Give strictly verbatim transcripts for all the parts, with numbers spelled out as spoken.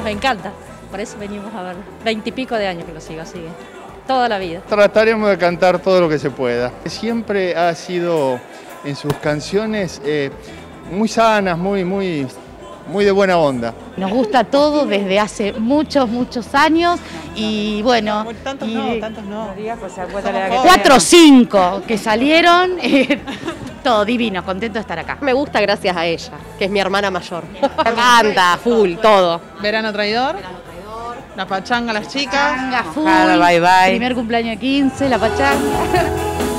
me encanta. Por eso venimos a verlo. Veintipico de años que lo sigo, sigue. Toda la vida. Trataremos de cantar todo lo que se pueda. Siempre ha sido en sus canciones eh, muy sanas, muy, muy, muy de buena onda. Nos gusta todo desde hace muchos, muchos años y bueno... Tantos y no, tantos no. Cuatro o cinco que salieron, eh, todo divino, contento de estar acá. Me gusta gracias a ella, que es mi hermana mayor. Canta, full, todo. Verano traidor. La pachanga, las chicas. Pachanga, full, Ojalá, bye bye. Primer cumpleaños de quince, la pachanga.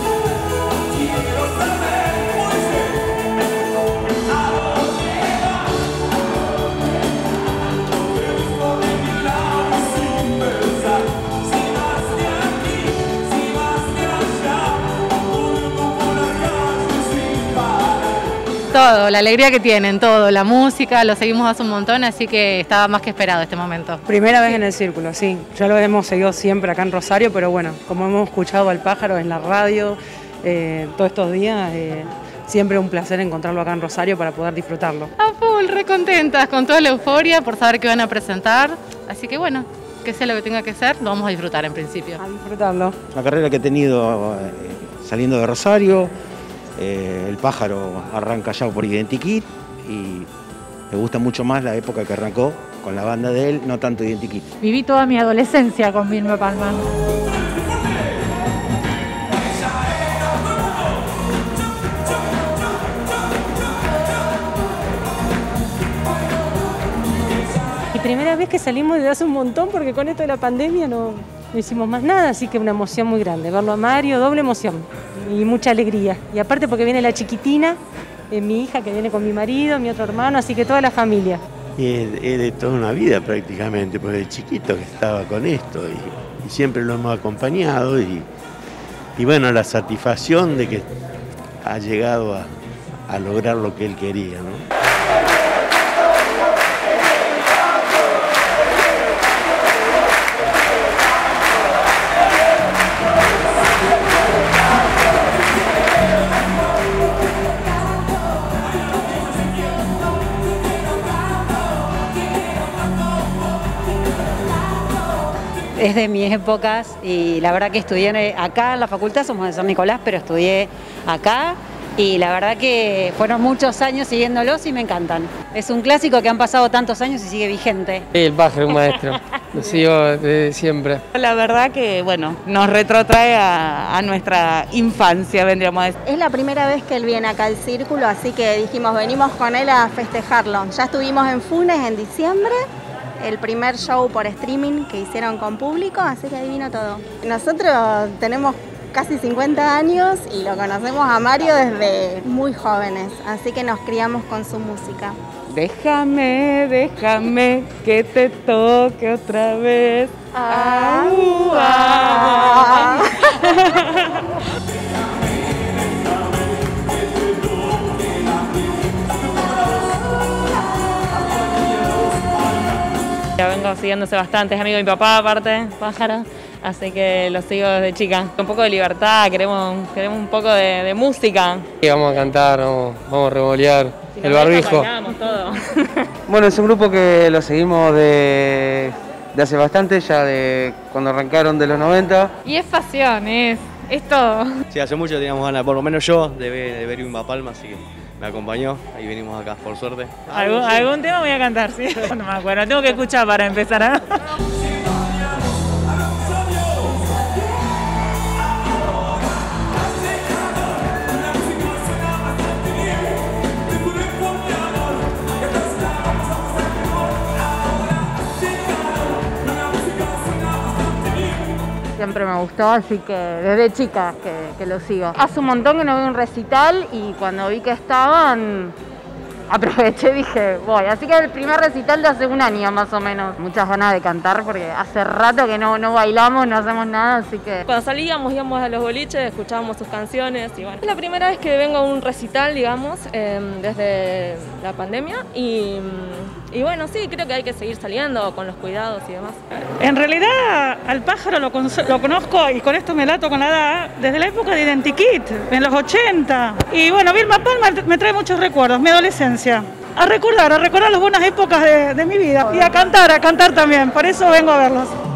Todo, la alegría que tienen, todo, la música, lo seguimos hace un montón, así que estaba más que esperado este momento. Primera vez en el Círculo, sí, ya lo hemos seguido siempre acá en Rosario, pero bueno, como hemos escuchado al Pájaro en la radio eh, todos estos días, eh, siempre un placer encontrarlo acá en Rosario para poder disfrutarlo. A full, re contentas, con toda la euforia por saber que van a presentar, así que bueno, que sea lo que tenga que ser, lo vamos a disfrutar en principio. A disfrutarlo. La carrera que he tenido eh, saliendo de Rosario. Eh, el Pájaro arranca ya por Identikit y me gusta mucho más la época que arrancó con la banda de él, no tanto Identikit. Viví toda mi adolescencia con Vilma Palma. Y primera vez que salimos desde hace un montón porque con esto de la pandemia no, no hicimos más nada, así que una emoción muy grande. Verlo a Mario, doble emoción y mucha alegría. Y aparte porque viene la chiquitina, eh, mi hija que viene con mi marido, mi otro hermano, así que toda la familia. Y es, es de toda una vida prácticamente, porque de chiquito que estaba con esto y, y siempre lo hemos acompañado y, y bueno, la satisfacción de que ha llegado a, a lograr lo que él quería, ¿no? Es de mis épocas y la verdad que estudié acá en la facultad, somos de San Nicolás, pero estudié acá y la verdad que fueron muchos años siguiéndolos y me encantan. Es un clásico que han pasado tantos años y sigue vigente. El Pájaro, un maestro, lo sigo desde siempre. La verdad que, bueno, nos retrotrae a, a nuestra infancia, vendríamos a decir. Es la primera vez que él viene acá al Círculo, así que dijimos, venimos con él a festejarlo. Ya estuvimos en Funes en diciembre. El primer show por streaming que hicieron con público, así que ahí vino todo. Nosotros tenemos casi cincuenta años y lo conocemos a Mario desde muy jóvenes, así que nos criamos con su música. Déjame, déjame que te toque otra vez. Ah, uh, ah. Ya vengo siguiéndose bastante, es amigo de mi papá aparte, Pájaro, así que lo sigo desde chica. Un poco de libertad, queremos, queremos un poco de, de música. Y vamos a cantar, vamos, vamos a revolear si el barbijo. Todo. Bueno, es un grupo que lo seguimos de, de hace bastante, ya de cuando arrancaron de los noventa. Y es pasión, es, es todo. Sí, hace mucho teníamos ganas, por lo menos yo, de ver, de ver Vilma Palma, así que me acompañó, ahí venimos acá, por suerte. ¿Algún, algún tema voy a cantar, sí? No me acuerdo, tengo que escuchar para empezar a... Siempre me gustó, así que desde chica que, que lo sigo. Hace un montón que no veo un recital y cuando vi que estaban, aproveché y dije, voy. Así que el primer recital de hace un año más o menos. Muchas ganas de cantar porque hace rato que no, no bailamos, no hacemos nada, así que... Cuando salíamos, íbamos a los boliches, escuchábamos sus canciones y bueno. Es la primera vez que vengo a un recital, digamos, eh, desde la pandemia y... Y bueno, sí, creo que hay que seguir saliendo con los cuidados y demás. En realidad, al Pájaro lo, lo conozco, y con esto me lato con la edad, desde la época de Identikit, en los ochenta. Y bueno, Vilma Palma me trae muchos recuerdos, mi adolescencia. a recordar, a recordar las buenas épocas de, de mi vida y a cantar, a cantar también, por eso vengo a verlos.